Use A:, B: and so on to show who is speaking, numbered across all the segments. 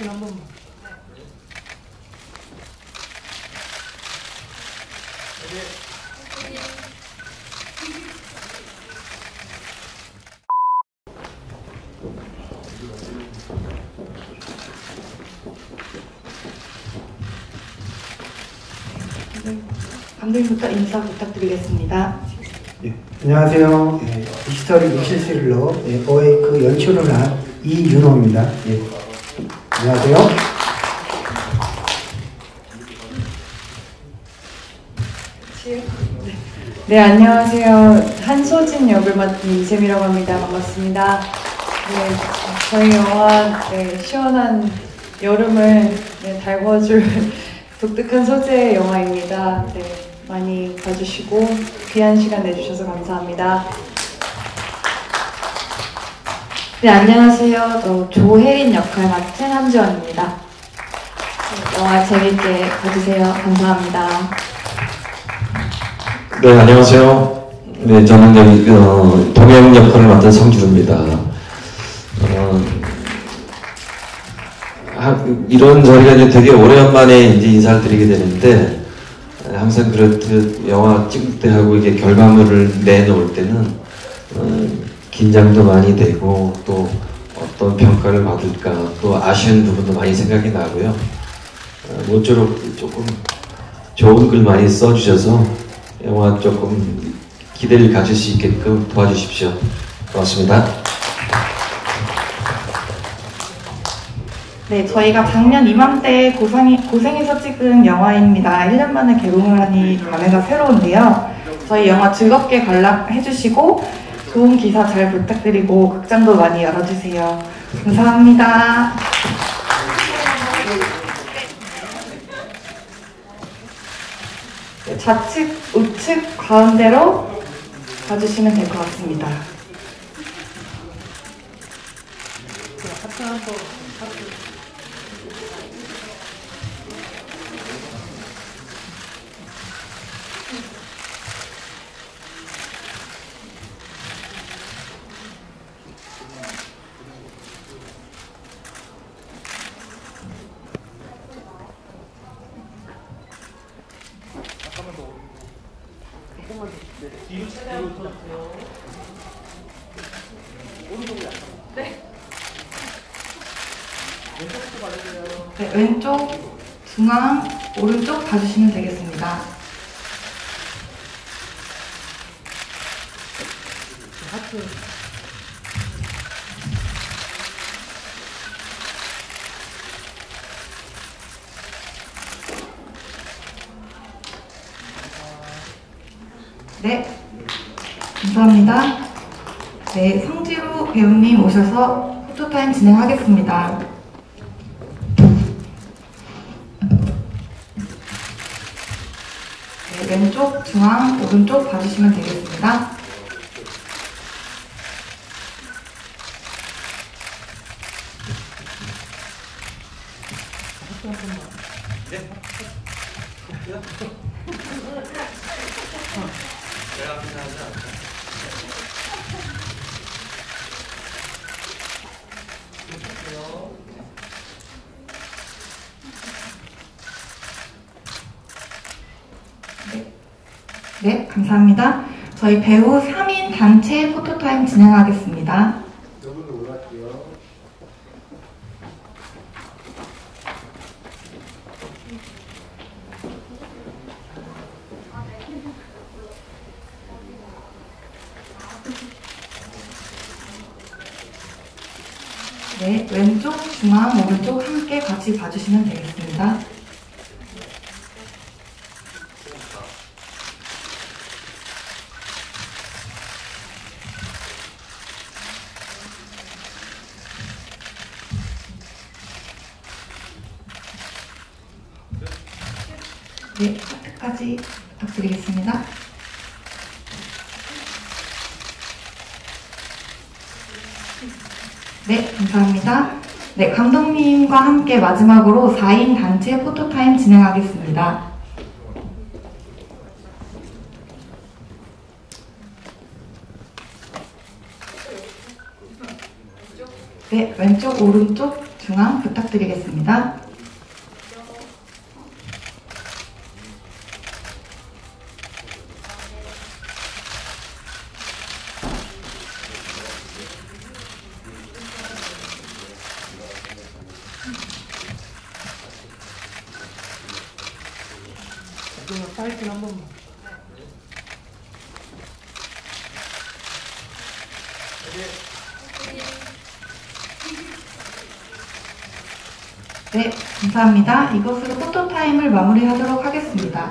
A: 한 번만. 감독님부터 인사 부탁드리겠습니다.
B: 예, 안녕하세요. 히스토리 미션 스릴러 어웨이크 연출을 한 이윤호입니다. 예, 안녕하세요.
C: 네, 안녕하세요. 한소진 역을 맡은 이샘이라고 합니다. 반갑습니다. 네, 저희 영화 시원한 여름을 달궈줄 독특한 소재의 영화입니다. 네, 많이 봐주시고 귀한 시간 내주셔서 감사합니다.
D: 네, 안녕하세요. 저 조혜린 역할 맡은 한지원입니다. 네, 영화 재밌게 봐주세요. 감사합니다.
E: 네, 안녕하세요. 네, 저는 여기 동영 역할을 맡은 성주루입니다. 이런 자리가 이제 되게 오래간만에 이제 인사를 드리게 되는데, 항상 그렇듯 영화 찍을 때 하고 이게 결과물을 내놓을 때는 긴장도 많이 되고 또 어떤 평가를 받을까 또 아쉬운 부분도 많이 생각이 나고요. 모쪼록 조금 좋은 글 많이 써주셔서 영화 조금 기대를 가질 수 있게끔 도와주십시오. 고맙습니다.
C: 네, 저희가 작년 이맘때 고생해서 찍은 영화입니다. 1년 만에 개봉을 하니 감회가 새로운데요. 저희 영화 즐겁게 관람해주시고 좋은 기사 잘 부탁드리고 극장도 많이 열어주세요. 감사합니다. 좌측, 우측 가운데로 봐주시면 될 것 같습니다. 네, 왼쪽, 중앙, 오른쪽 봐주시면 되겠습니다. 네, 감사합니다. 네, 성지루 배우님 오셔서 포토타임 진행하겠습니다. 네, 왼쪽, 중앙, 오른쪽 봐주시면 되겠습니다. 네, 감사합니다. 저희 배우 3인 단체 포토타임 진행하겠습니다. 네, 왼쪽, 중앙, 오른쪽 함께 같이 봐주시면 되겠습니다. 네, 하트까지 부탁드리겠습니다. 네, 감사합니다. 네, 감독님과 함께 마지막으로 4인 단체 포토타임 진행하겠습니다. 네, 왼쪽, 오른쪽, 중앙 부탁드리겠습니다.
B: 파이팅 한 번만.
C: 네, 감사합니다. 이것으로 포토타임을 마무리하도록 하겠습니다.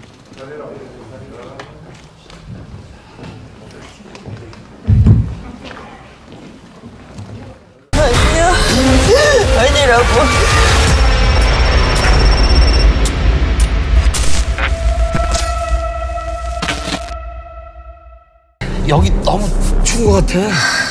F: 아니라고. 여기 너무 추운 것 같아.